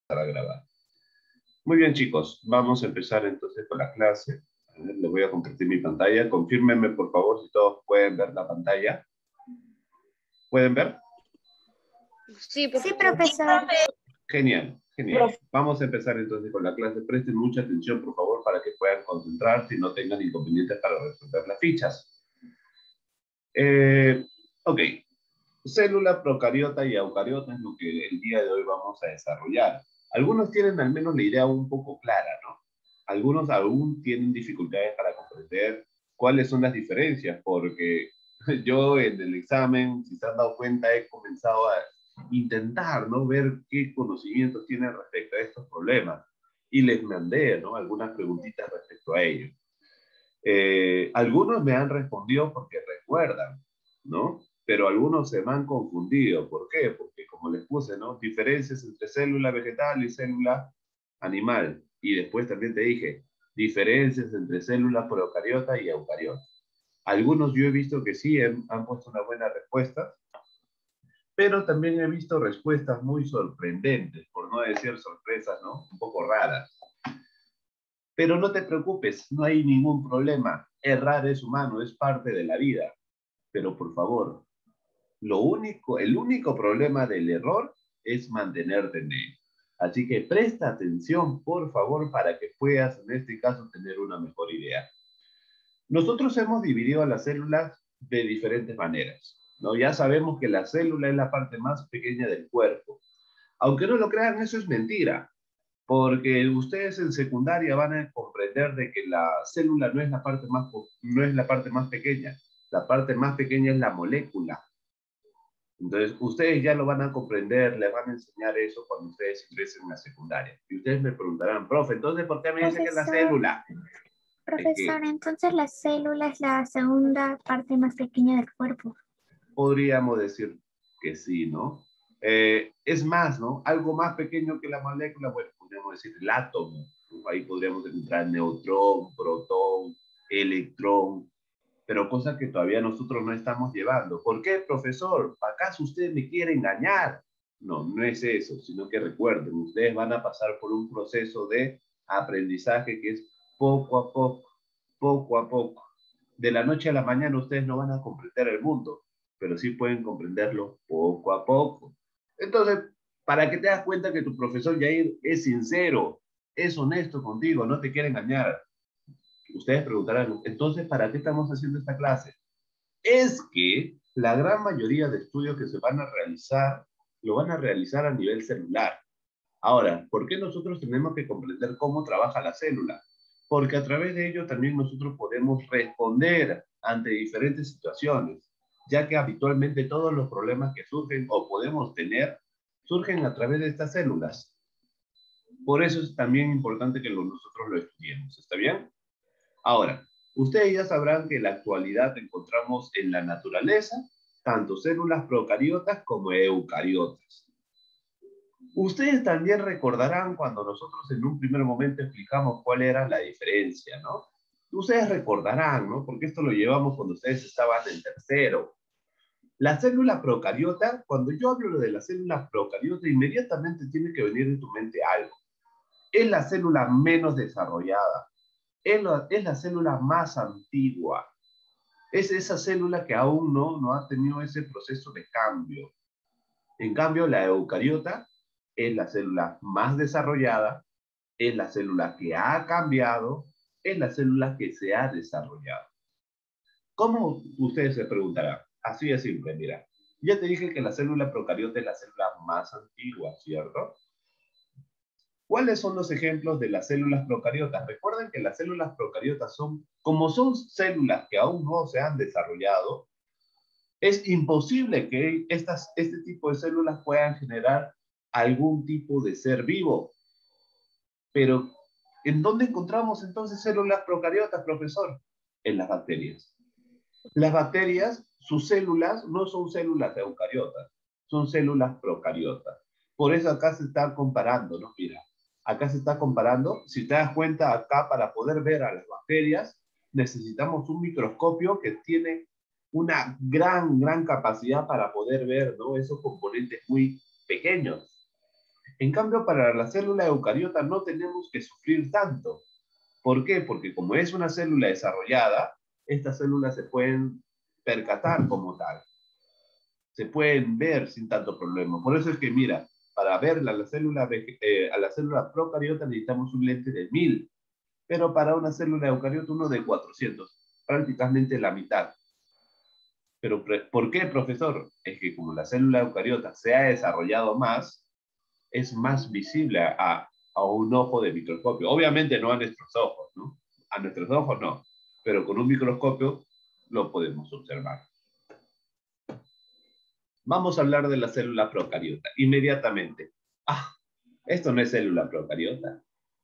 a grabar. Muy bien, chicos, vamos a empezar entonces con la clase. A ver, les voy a compartir mi pantalla. Confírmenme, por favor, si todos pueden ver la pantalla. ¿Pueden ver? Sí, Sí, profesor. Genial, genial. Vamos a empezar entonces con la clase. Presten mucha atención, por favor, para que puedan concentrarse y no tengan inconvenientes para resolver las fichas. Ok. Célula, procariota y eucariota es lo que el día de hoy vamos a desarrollar. Algunos tienen al menos la idea un poco clara, ¿no? Algunos aún tienen dificultades para comprender cuáles son las diferencias, porque yo en el examen, si se han dado cuenta, he comenzado a intentar, ¿no? Ver qué conocimientos tienen respecto a estos problemas. Y les mandé, ¿no? Algunas preguntitas respecto a ello. Algunos me han respondido porque recuerdan, ¿no? Pero algunos se me han confundido. ¿Por qué? Porque como les puse, ¿no? Diferencias entre célula vegetal y célula animal. Y después también te dije, diferencias entre célula procariota y eucariota. Algunos yo he visto que sí han puesto una buena respuesta, pero también he visto respuestas muy sorprendentes, por no decir sorpresas, ¿no? Un poco raras. Pero no te preocupes, no hay ningún problema. Errar es humano, es parte de la vida. Pero por favor, el único problema del error es mantenerte en él. Así que presta atención, por favor, para que puedas, en este caso, tener una mejor idea. Nosotros hemos dividido a las células de diferentes maneras, ¿no? Ya sabemos que la célula es la parte más pequeña del cuerpo. Aunque no lo crean, eso es mentira. Porque ustedes en secundaria van a comprender de que la célula no es la parte más pequeña. La parte más pequeña es la molécula. Entonces, ustedes ya lo van a comprender, les van a enseñar eso cuando ustedes ingresen a la secundaria. Y ustedes me preguntarán, profe, entonces, ¿por qué me dice que es la célula? Profesor, entonces la célula es la segunda parte más pequeña del cuerpo. Podríamos decir que sí, ¿no? Es más, ¿no? Algo más pequeño que la molécula, bueno, podríamos decir el átomo, ¿no? Ahí podríamos encontrar neutrón, protón, electrón, pero cosas que todavía nosotros no estamos llevando. ¿Por qué, profesor? ¿Acaso usted me quiere engañar? No, no es eso, sino que recuerden, ustedes van a pasar por un proceso de aprendizaje que es poco a poco, poco a poco. De la noche a la mañana ustedes no van a comprender el mundo, pero sí pueden comprenderlo poco a poco. Entonces, para que te das cuenta que tu profesor Yair es sincero, es honesto contigo, no te quiere engañar. Ustedes preguntarán, entonces, ¿para qué estamos haciendo esta clase? Es que la gran mayoría de estudios que se van a realizar, lo van a realizar a nivel celular. Ahora, ¿por qué nosotros tenemos que comprender cómo trabaja la célula? Porque a través de ello también nosotros podemos responder ante diferentes situaciones, ya que habitualmente todos los problemas que surgen o podemos tener surgen a través de estas células. Por eso es también importante que nosotros lo estudiemos, ¿está bien? Ahora, ustedes ya sabrán que en la actualidad encontramos en la naturaleza tanto células procariotas como eucariotas. Ustedes también recordarán cuando nosotros en un primer momento explicamos cuál era la diferencia, ¿no? Ustedes recordarán, ¿no? Porque esto lo llevamos cuando ustedes estaban en tercero. La célula procariota, cuando yo hablo de la célula procariota, inmediatamente tiene que venir en tu mente algo. Es la célula menos desarrollada. Es la célula más antigua. Es esa célula que aún no ha tenido ese proceso de cambio. En cambio, la eucariota es la célula más desarrollada, es la célula que ha cambiado, es la célula que se ha desarrollado. ¿Cómo? Ustedes se preguntarán. Así de simple, mira. Ya te dije que la célula procariota es la célula más antigua, ¿cierto? ¿Cuáles son los ejemplos de las células procariotas? Recuerden que las células procariotas como son células que aún no se han desarrollado, es imposible que este tipo de células puedan generar algún tipo de ser vivo. Pero, ¿en dónde encontramos entonces células procariotas, profesor? En las bacterias. Las bacterias, sus células no son células eucariotas, son células procariotas. Por eso acá se está comparando, ¿no? Mira, acá se está comparando. Si te das cuenta, acá para poder ver a las bacterias, necesitamos un microscopio que tiene una gran capacidad para poder ver, ¿no? Esos componentes muy pequeños. En cambio, para la célula eucariota no tenemos que sufrir tanto. ¿Por qué? Porque como es una célula desarrollada, estas células se pueden percatar como tal. Se pueden ver sin tanto problema. Por eso es que, mira, para ver a la célula procariota necesitamos un lente de 1000, pero para una célula eucariota uno de 400, prácticamente la mitad. Pero, ¿por qué, profesor? Es que como la célula eucariota se ha desarrollado más, es más visible a un ojo de microscopio. Obviamente no a nuestros ojos, ¿no? A nuestros ojos no, pero con un microscopio lo podemos observar. Vamos a hablar de la célula procariota inmediatamente. Ah, esto no es célula procariota.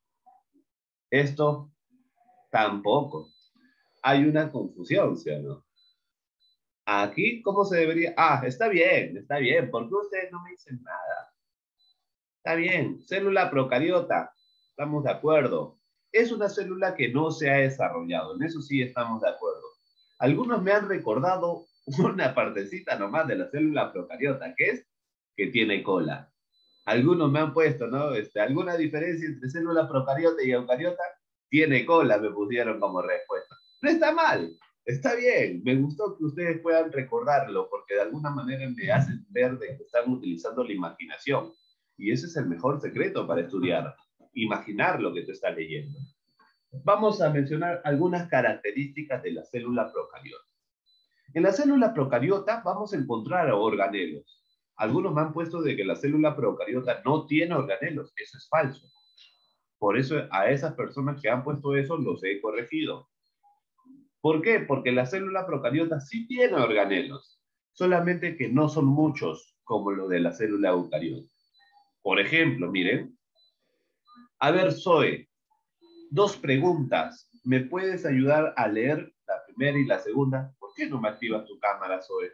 Esto tampoco. Hay una confusión, ¿sí o no? Aquí, ¿cómo se debería? Ah, está bien, está bien. ¿Por qué ustedes no me dicen nada? Está bien, célula procariota, estamos de acuerdo. Es una célula que no se ha desarrollado, en eso sí estamos de acuerdo. Algunos me han recordado una partecita nomás de la célula procariota, que es que tiene cola. Algunos me han puesto, ¿no? ¿Alguna diferencia entre célula procariota y eucariota? Tiene cola, me pusieron como respuesta. No está mal, está bien. Me gustó que ustedes puedan recordarlo, porque de alguna manera me hacen ver de que están utilizando la imaginación. Y ese es el mejor secreto para estudiar, imaginar lo que tú estás leyendo. Vamos a mencionar algunas características de la célula procariota. En la célula procariota vamos a encontrar organelos. Algunos me han puesto de que la célula procariota no tiene organelos. Eso es falso. Por eso a esas personas que han puesto eso los he corregido. ¿Por qué? Porque la célula procariota sí tiene organelos, solamente que no son muchos como lo de la célula eucariota. Por ejemplo, miren. A ver, Zoe, dos preguntas. ¿Me puedes ayudar a leer la primera y la segunda? ¿Por qué no me activas tu cámara, Zoe?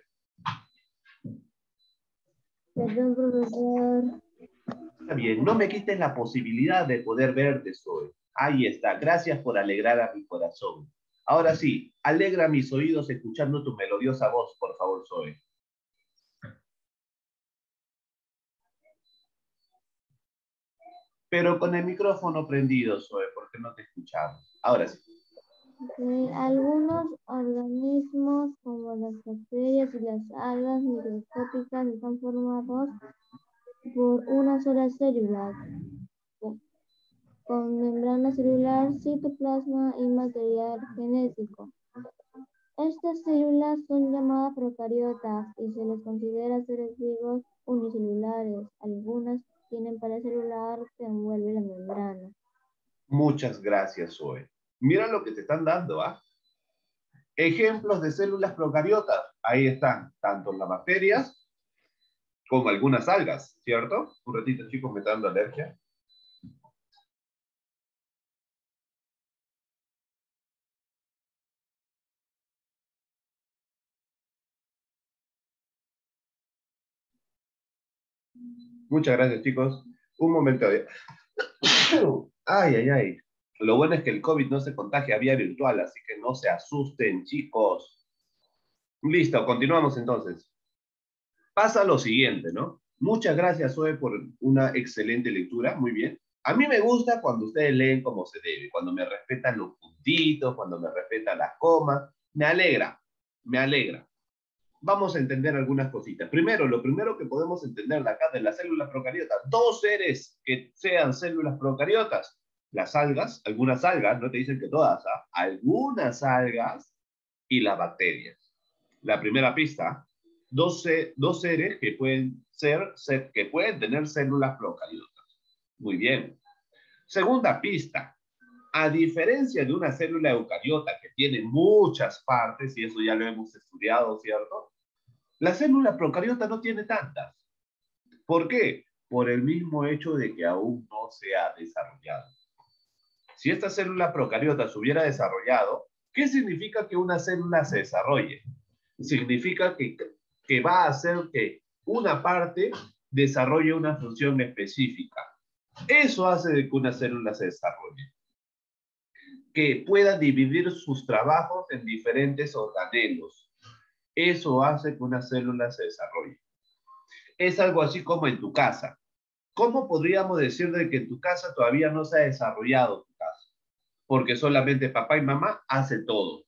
Perdón, profesor. Está bien, no me quites la posibilidad de poder verte, Zoe. Ahí está, gracias por alegrar a mi corazón. Ahora sí, alegra mis oídos escuchando tu melodiosa voz, por favor, Zoe. Pero con el micrófono prendido, Zoe, porque no te escuchamos. Ahora sí. Algunos organismos, como las bacterias y las algas microscópicas, están formados por una sola célula, con membrana celular, citoplasma y material genético. Estas células son llamadas procariotas y se les considera seres vivos unicelulares. Algunas tienen pared celular que envuelve la membrana. Muchas gracias, Zoe. Mira lo que te están dando, ¿ah? Ejemplos de células procariotas. Ahí están, tanto las bacterias como algunas algas, ¿cierto? Un ratito, chicos, me está dando alergia. Muchas gracias, chicos. Un momento. Ay, ay, ay. Lo bueno es que el COVID no se contagia vía virtual, así que no se asusten, chicos. Listo, continuamos entonces. Pasa lo siguiente, ¿no? Muchas gracias, Zoe, por una excelente lectura. Muy bien. A mí me gusta cuando ustedes leen como se debe, cuando me respetan los puntitos, cuando me respetan las comas. Me alegra, me alegra. Vamos a entender algunas cositas. Primero, lo primero que podemos entender de acá de las células procariotas, dos seres que sean células procariotas, las algas, algunas algas, no te dicen que todas, ¿ah? Algunas algas y las bacterias. La primera pista, dos seres que pueden tener células procariotas. Muy bien. Segunda pista, a diferencia de una célula eucariota que tiene muchas partes, y eso ya lo hemos estudiado, ¿cierto? La célula procariota no tiene tantas. ¿Por qué? Por el mismo hecho de que aún no se ha desarrollado. Si esta célula procariota se hubiera desarrollado, ¿qué significa que una célula se desarrolle? Significa que va a hacer que una parte desarrolle una función específica. Eso hace de que una célula se desarrolle. Que pueda dividir sus trabajos en diferentes organelos. Eso hace que una célula se desarrolle. Es algo así como en tu casa. ¿Cómo podríamos decir de que en tu casa todavía no se ha desarrollado tu casa? Porque solamente papá y mamá hacen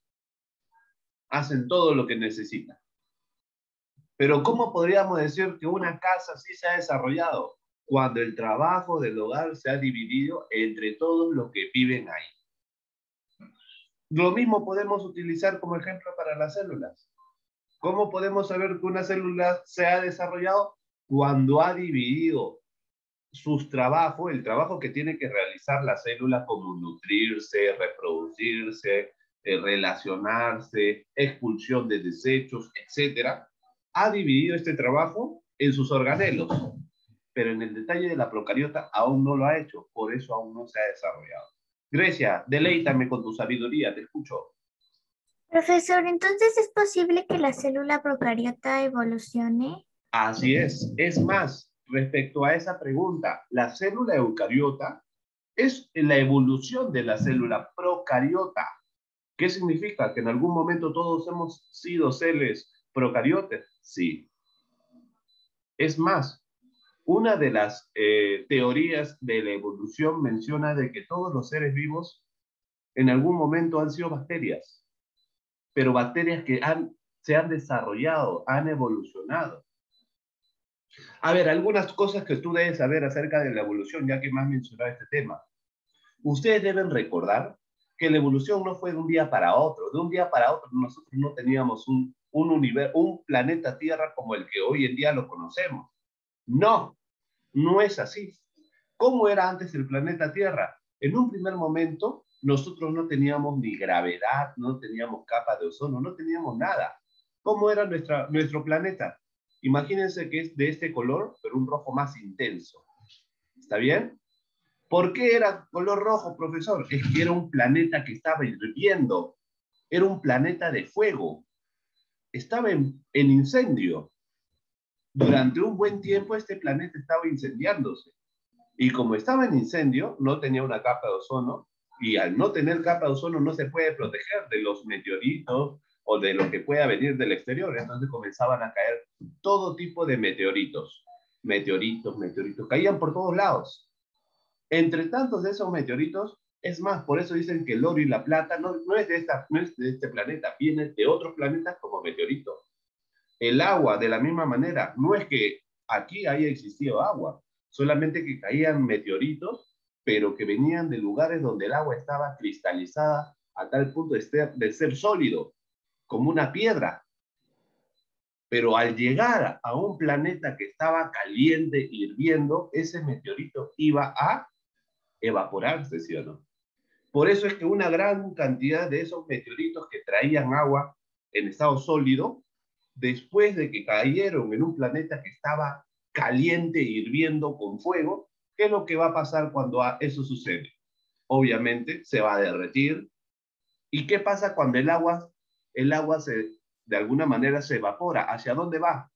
todo lo que necesitan. Pero ¿cómo podríamos decir que una casa sí se ha desarrollado? Cuando el trabajo del hogar se ha dividido entre todos los que viven ahí. Lo mismo podemos utilizar como ejemplo para las células. ¿Cómo podemos saber que una célula se ha desarrollado? Cuando ha dividido sus trabajos, el trabajo que tiene que realizar la célula, como nutrirse, reproducirse, relacionarse, expulsión de desechos, etcétera, ha dividido este trabajo en sus organelos, pero en el detalle de la procariota aún no lo ha hecho, por eso aún no se ha desarrollado. Grecia, deleítame con tu sabiduría, te escucho. Profesor, entonces ¿es posible que la célula procariota evolucione? Así es. Es más, respecto a esa pregunta, la célula eucariota es la evolución de la célula procariota. ¿Qué significa? ¿Que en algún momento todos hemos sido seres procariotes? Sí. Es más, una de las teorías de la evolución menciona de que todos los seres vivos en algún momento han sido bacterias, pero bacterias que se han desarrollado, han evolucionado. A ver, algunas cosas que tú debes saber acerca de la evolución, ya que más mencionaba este tema. Ustedes deben recordar que la evolución no fue de un día para otro. De un día para otro nosotros no teníamos un planeta Tierra como el que hoy en día lo conocemos. No, no es así. ¿Cómo era antes el planeta Tierra? En un primer momento nosotros no teníamos ni gravedad, no teníamos capa de ozono, no teníamos nada. ¿Cómo era nuestro planeta? Imagínense que es de este color, pero un rojo más intenso. ¿Está bien? ¿Por qué era color rojo, profesor? Es que era un planeta que estaba hirviendo. Era un planeta de fuego. Estaba en incendio. Durante un buen tiempo este planeta estaba incendiándose. Y como estaba en incendio, no tenía una capa de ozono. Y al no tener capa de ozono no se puede proteger de los meteoritos o de lo que pueda venir del exterior. Entonces comenzaban a caer todo tipo de meteoritos. Meteoritos. Caían por todos lados. Entre tantos de esos meteoritos, es más, por eso dicen que el oro y la plata no es de este planeta, viene de otros planetas como meteoritos. El agua, de la misma manera, no es que aquí haya existido agua, solamente que caían meteoritos, pero que venían de lugares donde el agua estaba cristalizada a tal punto de ser sólido, como una piedra. Pero al llegar a un planeta que estaba caliente, hirviendo, ese meteorito iba a evaporarse, ¿sí o no? Por eso es que una gran cantidad de esos meteoritos que traían agua en estado sólido, después de que cayeron en un planeta que estaba caliente, hirviendo con fuego, ¿qué es lo que va a pasar cuando eso sucede? Obviamente se va a derretir. ¿Y qué pasa cuando el agua de alguna manera se evapora? ¿Hacia dónde va?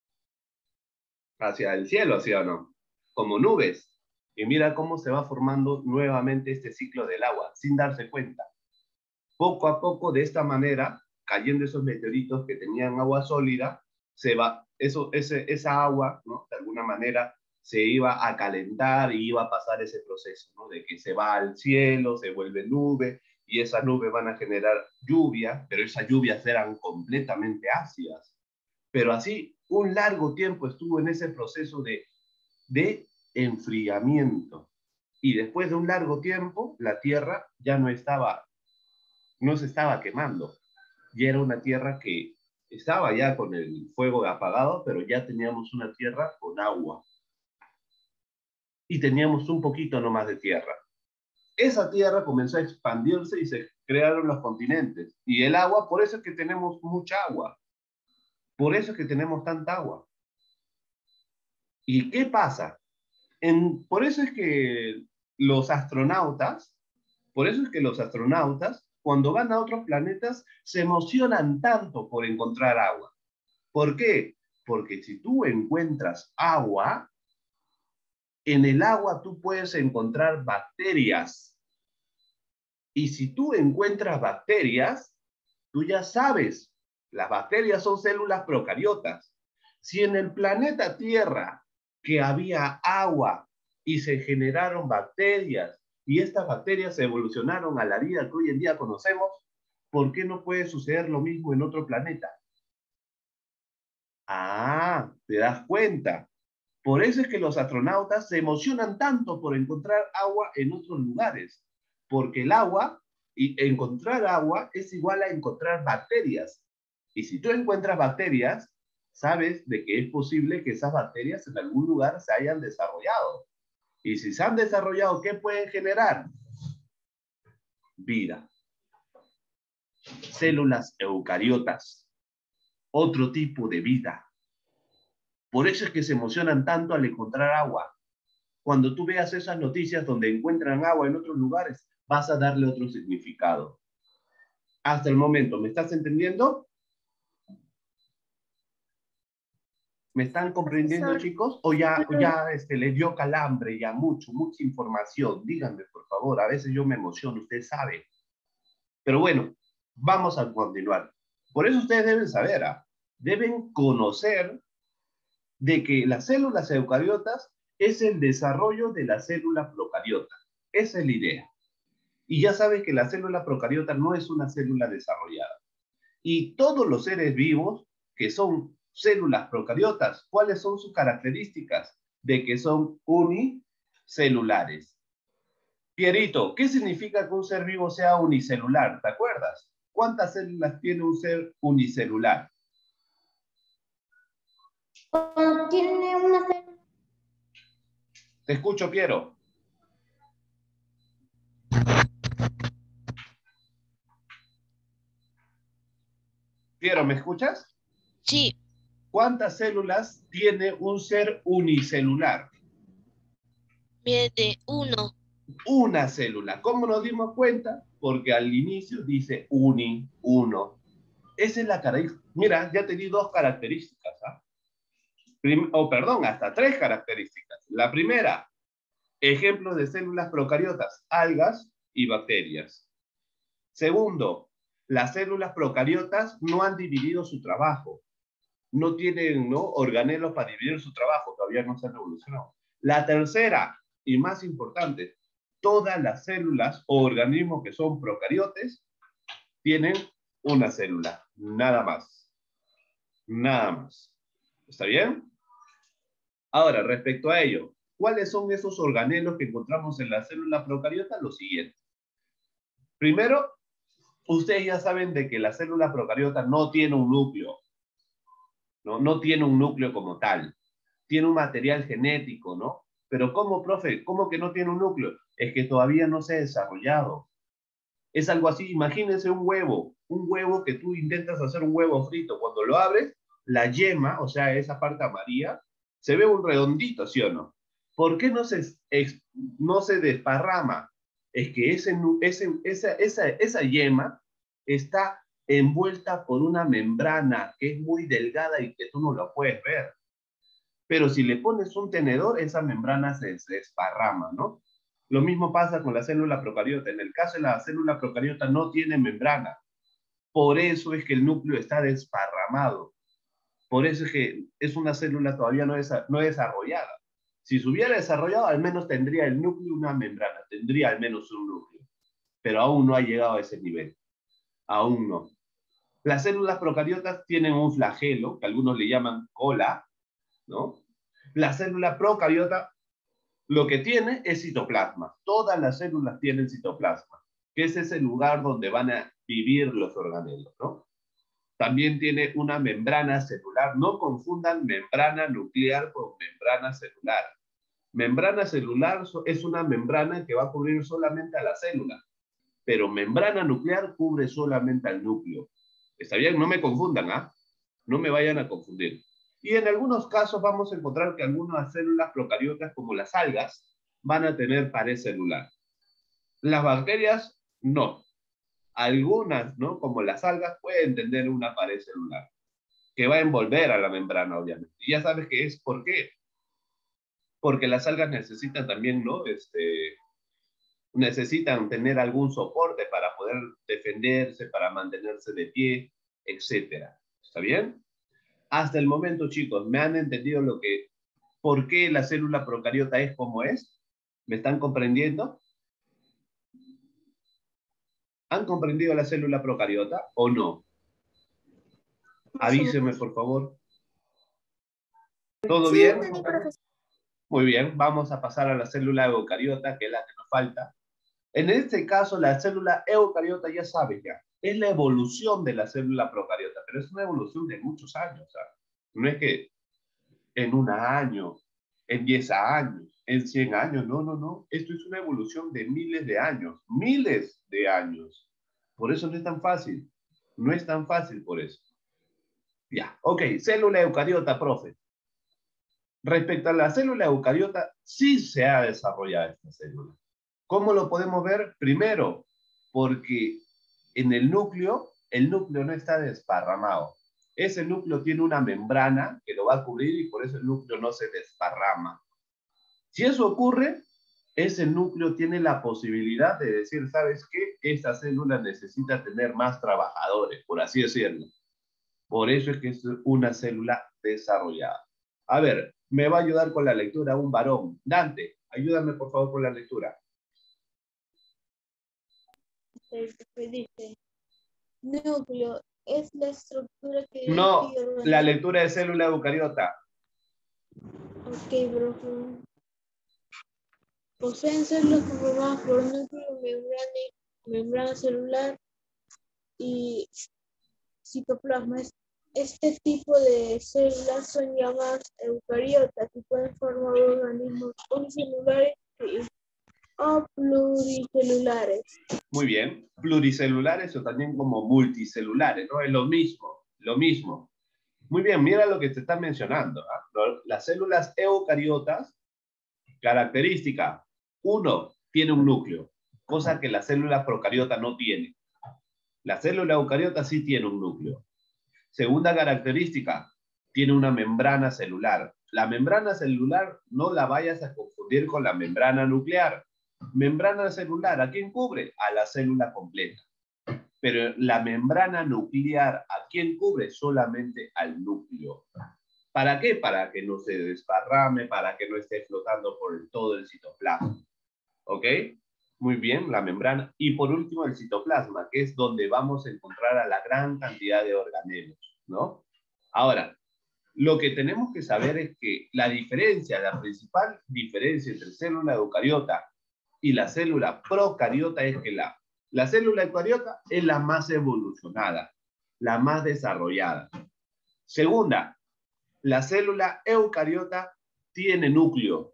Hacia el cielo, ¿sí o no? Como nubes. Y mira cómo se va formando nuevamente este ciclo del agua, sin darse cuenta. Poco a poco, de esta manera, cayendo esos meteoritos que tenían agua sólida, esa agua, ¿no? De alguna manera, se iba a calentar y iba a pasar ese proceso, ¿no? De que se va al cielo, se vuelve nube, y esas nubes van a generar lluvia, pero esas lluvias eran completamente ácidas. Pero así, un largo tiempo estuvo en ese proceso de enfriamiento. Y después de un largo tiempo, la Tierra ya no se estaba quemando. Ya era una Tierra que estaba ya con el fuego apagado, pero ya teníamos una Tierra con agua. Y teníamos un poquito nomás de tierra. Esa Tierra comenzó a expandirse y se crearon los continentes. Y el agua, por eso es que tenemos mucha agua. Por eso es que tenemos tanta agua. ¿Y qué pasa? Por eso es que los astronautas, cuando van a otros planetas, se emocionan tanto por encontrar agua. ¿Por qué? Porque si tú encuentras agua, en el agua tú puedes encontrar bacterias. Y si tú encuentras bacterias, tú ya sabes, las bacterias son células procariotas. Si en el planeta Tierra, que había agua, y se generaron bacterias, y estas bacterias evolucionaron a la vida que hoy en día conocemos, ¿por qué no puede suceder lo mismo en otro planeta? Ah, ¿te das cuenta? Por eso es que los astronautas se emocionan tanto por encontrar agua en otros lugares, porque el agua, y encontrar agua es igual a encontrar bacterias. Y si tú encuentras bacterias, sabes de que es posible que esas bacterias en algún lugar se hayan desarrollado. Y si se han desarrollado, ¿qué pueden generar? Vida. Células eucariotas. Otro tipo de vida. Por eso es que se emocionan tanto al encontrar agua. Cuando tú veas esas noticias donde encuentran agua en otros lugares, vas a darle otro significado. Hasta el momento, ¿me estás entendiendo? ¿Me están comprendiendo, Profesor. chicos? ¿O ya les dio calambre, ya mucha información? Díganme, por favor. A veces yo me emociono, usted sabe. Pero bueno, vamos a continuar. Por eso ustedes deben saber, deben conocer de que las células eucariotas es el desarrollo de la célula procariota. Esa es la idea. Y ya sabes que la célula procariota no es una célula desarrollada. Y todos los seres vivos que son células procariotas, ¿cuáles son sus características? De que son unicelulares. Pierito, ¿qué significa que un ser vivo sea unicelular? ¿Te acuerdas? ¿Cuántas células tiene un ser unicelular? Tiene una célula. Te escucho, Piero. Piero, ¿me escuchas? Sí, ¿Cuántas células tiene un ser unicelular? de 1. Una célula. ¿Cómo nos dimos cuenta? Porque al inicio dice uno. Esa es la característica. Mira, ya te di dos características. Perdón, hasta tres características. La primera, ejemplos de células procariotas, algas y bacterias. Segundo, las células procariotas no han dividido su trabajo. No tienen organelos para dividir su trabajo, todavía no se han evolucionado. La tercera, y más importante, todas las células o organismos que son procariotes tienen una célula, nada más. Nada más. ¿Está bien? Ahora, respecto a ello, ¿cuáles son esos organelos que encontramos en la célula procariota? Lo siguiente. Primero, ustedes ya saben de que la célula procariota no tiene un núcleo, no tiene un núcleo como tal. Tiene un material genético, ¿no? Pero ¿cómo, profe? ¿Cómo que no tiene un núcleo? Es que todavía no se ha desarrollado. Es algo así, imagínense un huevo que tú intentas hacer un huevo frito. Cuando lo abres, la yema, o sea, esa parte amarilla, se ve un redondito, ¿sí o no? ¿Por qué no se desparrama? Es que esa yema está envuelta por una membrana que es muy delgada y que tú no la puedes ver. Pero si le pones un tenedor, esa membrana se desparrama, ¿no? Lo mismo pasa con la célula procariota. En el caso de la célula procariota no tiene membrana. Por eso es que el núcleo está desparramado. Por eso es que es una célula todavía no desarrollada. Si se hubiera desarrollado, al menos tendría el núcleo una membrana, tendría al menos un núcleo. Pero aún no ha llegado a ese nivel. Aún no. Las células procariotas tienen un flagelo, que algunos le llaman cola, ¿no? La célula procariota lo que tiene es citoplasma. Todas las células tienen citoplasma, que es ese lugar donde van a vivir los organelos, ¿no? También tiene una membrana celular. No confundan membrana nuclear con membrana celular. Membrana celular es una membrana que va a cubrir solamente a la célula, pero membrana nuclear cubre solamente al núcleo. ¿Está bien? No me confundan, ¿ah? No me vayan a confundir. Y en algunos casos vamos a encontrar que algunas células procariotas, como las algas, van a tener pared celular. Las bacterias, no. Algunas, ¿no? Como las algas, pueden tener una pared celular, que va a envolver a la membrana, obviamente. Y ya sabes que es por qué. Porque las algas necesitan también, ¿no? Necesitan tener algún soporte para poder defenderse, para mantenerse de pie, etcétera. ¿Está bien? Hasta el momento, chicos, ¿me han entendido por qué la célula procariota es como es? ¿Me están comprendiendo? ¿Han comprendido la célula procariota o no? Avíseme, por favor. ¿Todo Sí, bien? entendí, profesor. Muy bien, vamos a pasar a la célula eucariota, que es la que nos falta. En este caso, la célula eucariota, ya sabes ya, es la evolución de la célula procariota, pero es una evolución de muchos años. ¿Sabes? No es que en un año, en 10 años, en 100 años, no, no, no. Esto es una evolución de miles de años. Por eso no es tan fácil. No es tan fácil por eso. Ya, ok, célula eucariota, profe. Respecto a la célula eucariota, sí se ha desarrollado esta célula. ¿Cómo lo podemos ver? Primero, porque en el núcleo no está desparramado. Ese núcleo tiene una membrana que lo va a cubrir y por eso el núcleo no se desparrama. Si eso ocurre, ese núcleo tiene la posibilidad de decir, ¿sabes qué? Esta célula necesita tener más trabajadores, por así decirlo. Por eso es que es una célula desarrollada. A ver, me va a ayudar con la lectura un varón. Dante, ayúdame por favor con la lectura. Dice, núcleo es la estructura que divide No, y organiza. la lectura de célula eucariota. Ok, profe. Poseen células conformadas por núcleo, membrana celular y citoplasma. Este tipo de células son llamadas eucariotas y pueden formar organismos unicelulares o pluricelulares. Muy bien. Pluricelulares o también como multicelulares, ¿no? Es lo mismo, lo mismo. Muy bien, mira lo que te están mencionando. ¿Ah? Las células eucariotas, característica, uno, tiene un núcleo, cosa que la célula procariota no tiene. La célula eucariota sí tiene un núcleo. Segunda característica, tiene una membrana celular. La membrana celular no la vayas a confundir con la membrana nuclear. Membrana celular, ¿a quién cubre? A la célula completa. Pero la membrana nuclear, ¿a quién cubre? Solamente al núcleo. ¿Para qué? Para que no se desparrame, para que no esté flotando por todo el citoplasma. ¿Ok? Muy bien, la membrana. Y por último, el citoplasma, que es donde vamos a encontrar a la gran cantidad de organelos, ¿no? Ahora, lo que tenemos que saber es que la principal diferencia entre célula eucariota y la célula procariota es que la célula eucariota es la más evolucionada, la más desarrollada. Segunda, la célula eucariota tiene núcleo.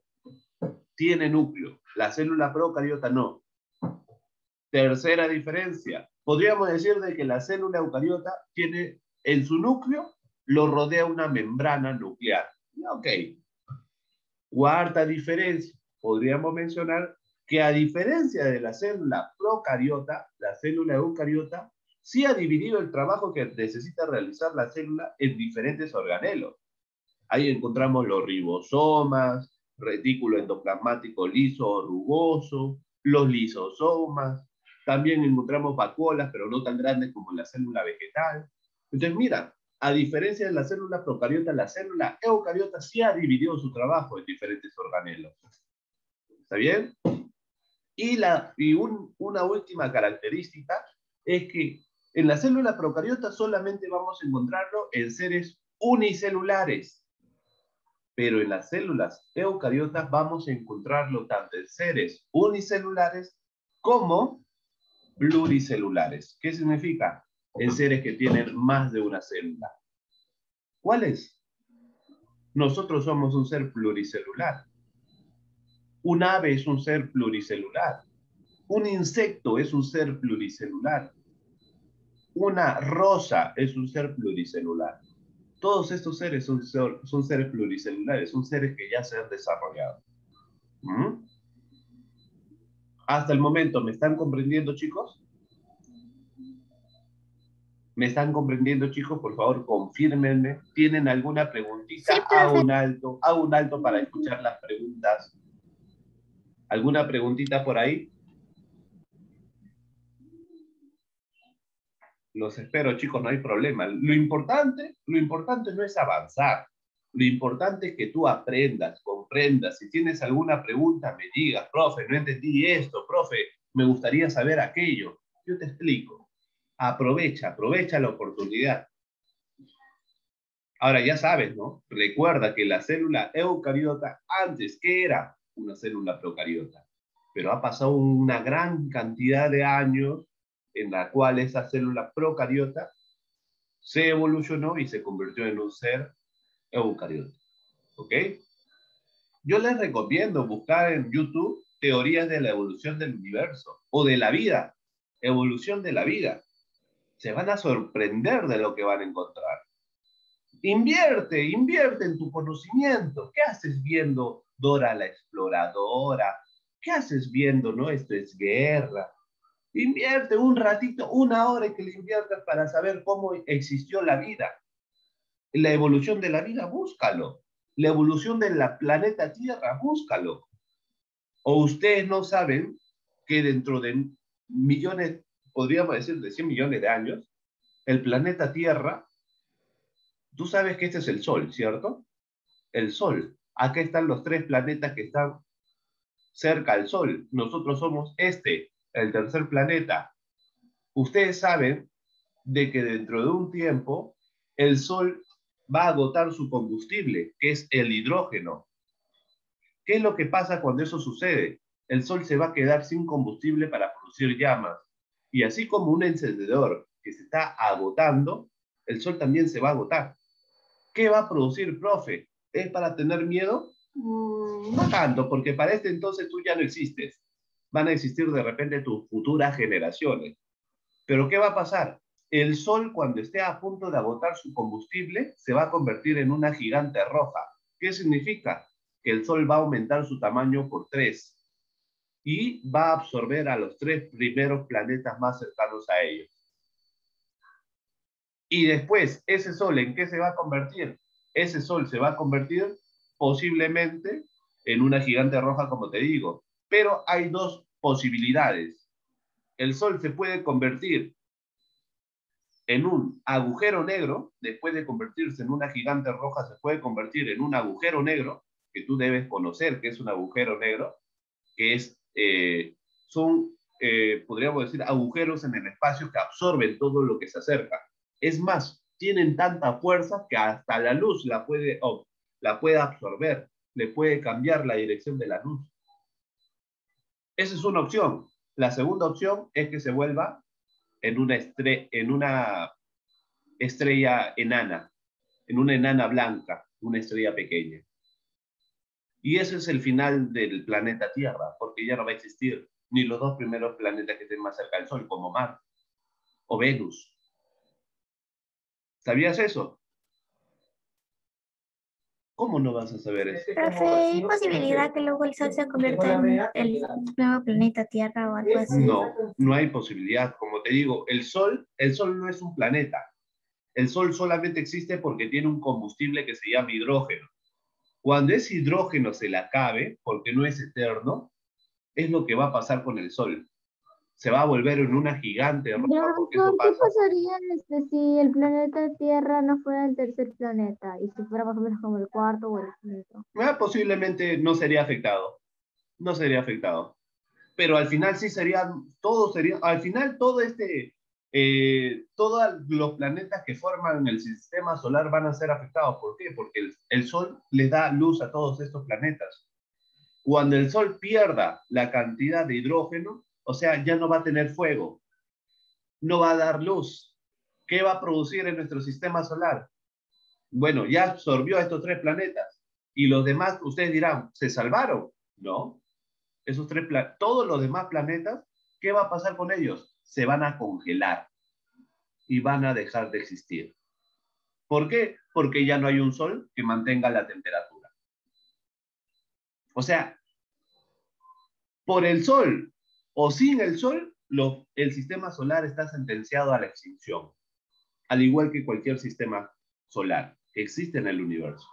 La célula procariota no. Tercera diferencia, podríamos decir de que la célula eucariota tiene en su núcleo, lo rodea una membrana nuclear. Ok. Cuarta diferencia, podríamos mencionar que a diferencia de la célula procariota, la célula eucariota sí ha dividido el trabajo que necesita realizar la célula en diferentes organelos. Ahí encontramos los ribosomas, retículo endoplasmático liso o rugoso, los lisosomas, también encontramos vacuolas, pero no tan grandes como la célula vegetal. Entonces, mira, a diferencia de la célula procariota, la célula eucariota sí ha dividido su trabajo en diferentes organelos. ¿Está bien? Y una última característica es que en la célula procariota solamente vamos a encontrarlo en seres unicelulares. Pero en las células eucariotas vamos a encontrarlo tanto en seres unicelulares como pluricelulares. ¿Qué significa? En seres que tienen más de una célula. ¿Cuáles? Nosotros somos un ser pluricelular. Un ave es un ser pluricelular. Un insecto es un ser pluricelular. Una rosa es un ser pluricelular. Todos estos seres son seres pluricelulares, son seres que ya se han desarrollado. ¿Mm? Hasta el momento, ¿me están comprendiendo, chicos? ¿Me están comprendiendo, chicos? Por favor, confírmenme. ¿Tienen alguna preguntita? Sí, profe. Hago un alto para escuchar las preguntas. ¿Alguna preguntita por ahí? Los espero, chicos, no hay problema. Lo importante no es avanzar. Lo importante es que tú aprendas, comprendas. Si tienes alguna pregunta, me digas, profe, no entendí esto, profe, me gustaría saber aquello. Yo te explico. Aprovecha la oportunidad. Ahora ya sabes, ¿no? Recuerda que la célula eucariota antes, ¿qué era? Una célula procariota. Pero ha pasado una gran cantidad de años en la cual esa célula procariota se evolucionó y se convirtió en un ser eucariota. ¿Ok? Yo les recomiendo buscar en YouTube teorías de la evolución del universo o de la vida. Evolución de la vida. Se van a sorprender de lo que van a encontrar. Invierte en tu conocimiento. ¿Qué haces viendo Dora la Exploradora? ¿Qué haces viendo, no? Esto es guerra. Invierte un ratito, una hora que le inviertas para saber cómo existió la vida. La evolución de la vida, búscalo. La evolución del planeta Tierra, búscalo. O ustedes no saben que dentro de millones, podríamos decir de 100 millones de años, el planeta Tierra, tú sabes que este es el Sol, ¿cierto? El Sol. Acá están los 3 planetas que están cerca al Sol. Nosotros somos el tercer planeta. Ustedes saben de que dentro de un tiempo el Sol va a agotar su combustible, que es el hidrógeno. ¿Qué es lo que pasa cuando eso sucede? El Sol se va a quedar sin combustible para producir llamas. Y así como un encendedor que se está agotando, el Sol también se va a agotar. ¿Qué va a producir, profe? ¿Es para tener miedo? No tanto, porque para este entonces tú ya no existes. Van a existir de repente tus futuras generaciones. Pero ¿qué va a pasar? El Sol, cuando esté a punto de agotar su combustible, se va a convertir en una gigante roja. ¿Qué significa? Que el Sol va a aumentar su tamaño por 3 y va a absorber a los 3 primeros planetas más cercanos a ellos. Y después, ¿ese Sol en qué se va a convertir? Ese Sol se va a convertir posiblemente en una gigante roja, como te digo. Pero hay 2 posibilidades. El Sol se puede convertir en un agujero negro, después de convertirse en una gigante roja, se puede convertir en un agujero negro, que tú debes conocer que es un agujero negro, que es, podríamos decir, agujeros en el espacio que absorben todo lo que se acerca. Es más, tienen tanta fuerza que hasta la luz la puede absorber, le puede cambiar la dirección de la luz. Esa es una opción. La segunda opción es que se vuelva en una estrella enana, en una enana blanca, una estrella pequeña. Y ese es el final del planeta Tierra, porque ya no va a existir ni los 2 primeros planetas que estén más cerca del Sol, como Marte o Venus. ¿Sabías eso? ¿Cómo no vas a saber eso? Profe, ¿hay posibilidad que luego el Sol se convierta en el nuevo planeta Tierra o algo así? No, no hay posibilidad. Como te digo, el Sol no es un planeta. El Sol solamente existe porque tiene un combustible que se llama hidrógeno. Cuando ese hidrógeno se le acabe, porque no es eterno, es lo que va a pasar con el Sol. Se va a volver en una gigante roja, porque eso ¿Qué pasa. pasaría si el planeta Tierra no fuera el tercer planeta y si fuera más o menos como el cuarto o el quinto? Posiblemente no sería afectado. No sería afectado. Pero al final sí al final todos los planetas que forman el sistema solar van a ser afectados. ¿Por qué? Porque el Sol les da luz a todos estos planetas. Cuando el Sol pierda la cantidad de hidrógeno, o sea, ya no va a tener fuego, no va a dar luz. ¿Qué va a producir en nuestro sistema solar? Bueno, ya absorbió a estos 3 planetas. Y los demás, ustedes dirán, ¿se salvaron? No. Todos los demás planetas, ¿qué va a pasar con ellos? Se van a congelar y van a dejar de existir. ¿Por qué? Porque ya no hay un Sol que mantenga la temperatura. O sea, por el Sol o sin el Sol, el sistema solar está sentenciado a la extinción, al igual que cualquier sistema solar que existe en el universo.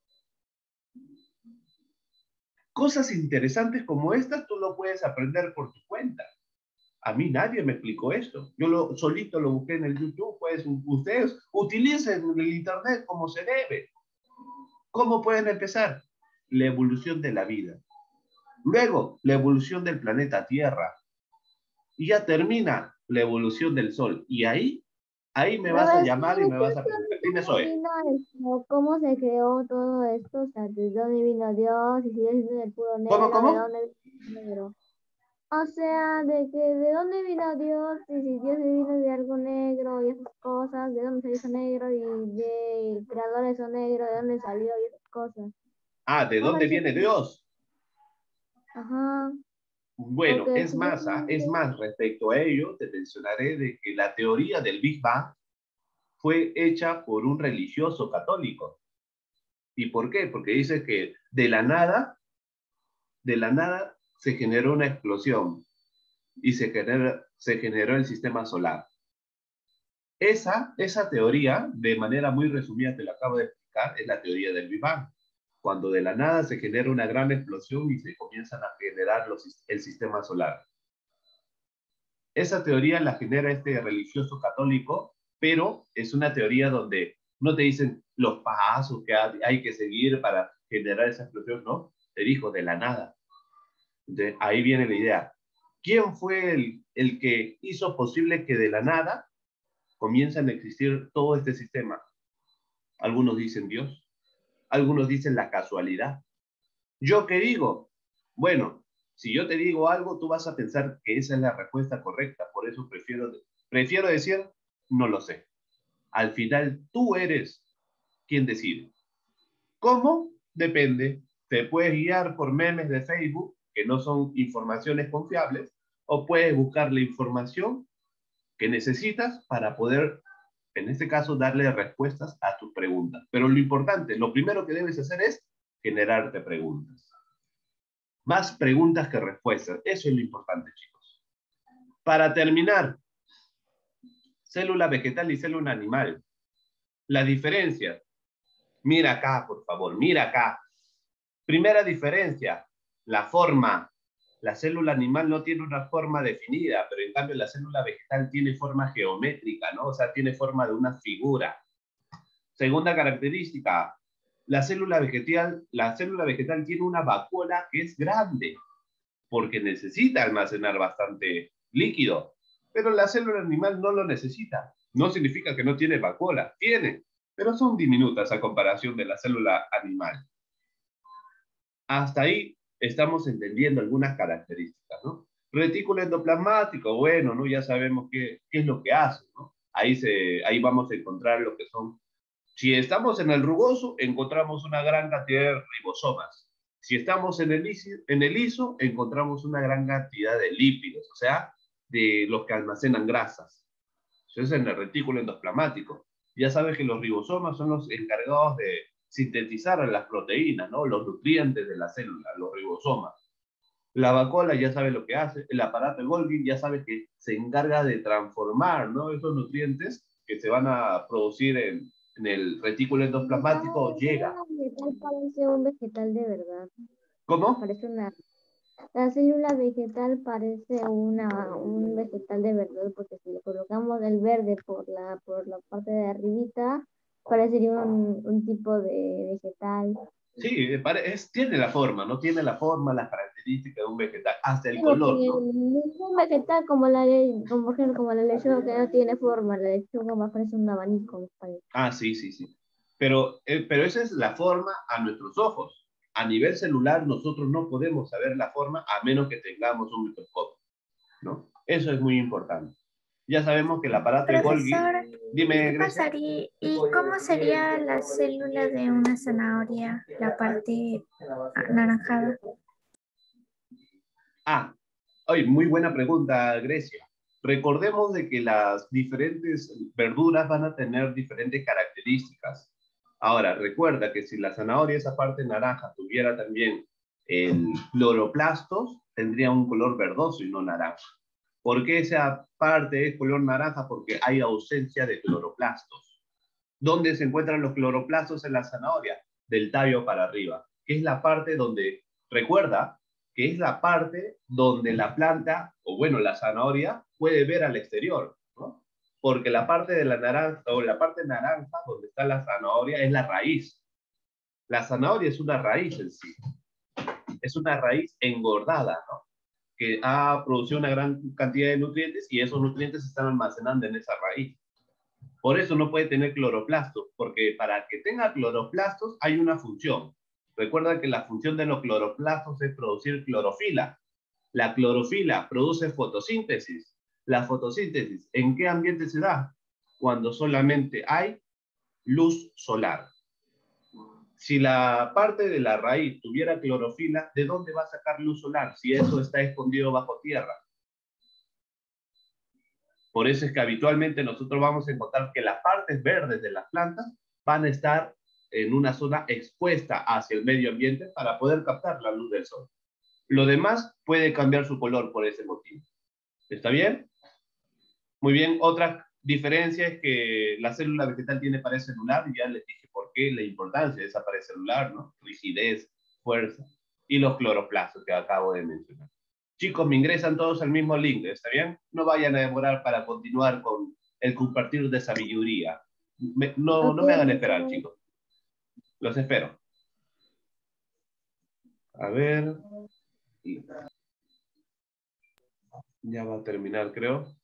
Cosas interesantes como estas tú lo puedes aprender por tu cuenta. A mí nadie me explicó esto. Yo solito lo busqué en el YouTube. Pues ustedes utilicen el internet como se debe. ¿Cómo pueden empezar? La evolución de la vida. Luego, la evolución del planeta Tierra. Y ya termina la evolución del Sol. Y ahí me vas a llamar y me vas a preguntar. Dime, Zoe. Vino esto, ¿cómo se creó todo esto? O sea, ¿de dónde vino Dios? Y si Dios vino del puro negro, ¿de ¿Cómo? dónde vino el negro? O sea, ¿de dónde vino Dios? Y si Dios vino de algo negro y esas cosas, ¿de dónde se hizo negro? Y de creador de eso negro, ¿de dónde salió y esas cosas? Ah, ¿de dónde viene Dios? Ajá. Bueno, Porque es más, respecto a ello, te mencionaré de que la teoría del Big Bang fue hecha por un religioso católico. ¿Y por qué? Porque dice que de la nada se generó una explosión y se generó el sistema solar. Esa teoría, de manera muy resumida, te la acabo de explicar, es la teoría del Big Bang. Cuando de la nada se genera una gran explosión y se comienzan a generar el sistema solar. Esa teoría la genera este religioso católico, pero es una teoría donde no te dicen los pasos que hay que seguir para generar esa explosión, ¿no? Te dijo de la nada. Entonces, ahí viene la idea. ¿Quién fue el que hizo posible que de la nada comiencen a existir todo este sistema? Algunos dicen Dios, algunos dicen la casualidad. ¿Yo qué digo? Bueno, si yo te digo algo, tú vas a pensar que esa es la respuesta correcta. Por eso prefiero decir, no lo sé. Al final, tú eres quien decide. ¿Cómo? Depende. Te puedes guiar por memes de Facebook, que no son informaciones confiables, o puedes buscar la información que necesitas para poder, en este caso, darle respuestas a tus preguntas. Pero lo importante, lo primero que debes hacer es generarte preguntas. Más preguntas que respuestas. Eso es lo importante, chicos. Para terminar, célula vegetal y célula animal. La diferencia. Mira acá, por favor, mira acá. Primera diferencia, la forma. La célula animal no tiene una forma definida, pero en cambio la célula vegetal tiene forma geométrica, ¿no? O sea, tiene forma de una figura. Segunda característica, la célula vegetal tiene una vacuola que es grande, porque necesita almacenar bastante líquido, pero la célula animal no lo necesita. No significa que no tiene vacuola, tiene, pero son diminutas a comparación de la célula animal. Hasta ahí estamos entendiendo algunas características, ¿no? Retículo endoplasmático, bueno, ¿no? Ya sabemos qué es lo que hace, ¿no? Ahí vamos a encontrar lo que son. Si estamos en el rugoso, encontramos una gran cantidad de ribosomas. Si estamos en el liso, encontramos una gran cantidad de lípidos, o sea, de los que almacenan grasas. Eso es en el retículo endoplasmático. Ya sabes que los ribosomas son los encargados de sintetizar las proteínas, ¿no? Los nutrientes de la célula, los ribosomas. La vacuola ya sabe lo que hace, el aparato de Golgi ya sabe que se encarga de transformar, ¿no? Esos nutrientes que se van a producir en el retículo endoplasmático llega. La vegetal parece un vegetal de verdad. ¿Cómo? Parece la célula vegetal parece un vegetal de verdad, porque si le colocamos el verde por la parte de arribita, parecería un tipo de vegetal. Sí, tiene la forma, ¿no? Tiene la forma, las características de un vegetal, hasta el color, ¿no? Un vegetal como por ejemplo, como la lechuga que no tiene forma, la lechuga más parece un abanico. Ah, sí. Pero esa es la forma a nuestros ojos. A nivel celular, nosotros no podemos saber la forma a menos que tengamos un microscopio, ¿no? Eso es muy importante. Ya sabemos que el aparato de Golgi... Profesor, Dime, ¿qué Grecia. pasaría y cómo sería la célula de una zanahoria, la parte anaranjada? Muy buena pregunta, Grecia. Recordemos de que las diferentes verduras van a tener diferentes características. Ahora, recuerda que si la zanahoria, esa parte naranja, tuviera también el cloroplastos, tendría un color verdoso y no naranja. ¿Por qué esa parte es color naranja? Porque hay ausencia de cloroplastos. ¿Dónde se encuentran los cloroplastos en la zanahoria? Del tallo para arriba, que es la parte donde, recuerda, que es la parte donde la planta, o bueno, la zanahoria, puede ver al exterior, ¿no? Porque la parte de la naranja, o la parte naranja donde está la zanahoria, es la raíz. La zanahoria es una raíz en sí. Es una raíz engordada, ¿no? Que ha producido una gran cantidad de nutrientes y esos nutrientes se están almacenando en esa raíz. Por eso no puede tener cloroplastos, porque para que tenga cloroplastos hay una función. Recuerda que la función de los cloroplastos es producir clorofila. La clorofila produce fotosíntesis. La fotosíntesis, ¿en qué ambiente se da? Cuando solamente hay luz solar. Si la parte de la raíz tuviera clorofila, ¿de dónde va a sacar luz solar si eso está escondido bajo tierra? Por eso es que habitualmente nosotros vamos a encontrar que las partes verdes de las plantas van a estar en una zona expuesta hacia el medio ambiente para poder captar la luz del sol. Lo demás puede cambiar su color por ese motivo. ¿Está bien? Muy bien. Otra diferencia es que la célula vegetal tiene pared celular, y ya les dije por qué, la importancia de esa pared celular, ¿no? Rigidez, fuerza, y los cloroplastos que acabo de mencionar. Chicos, me ingresan todos al mismo link, ¿está bien? No vayan a demorar para continuar con el compartir de sabiduría. No me hagan esperar, chicos. Los espero. A ver. Ya va a terminar, creo.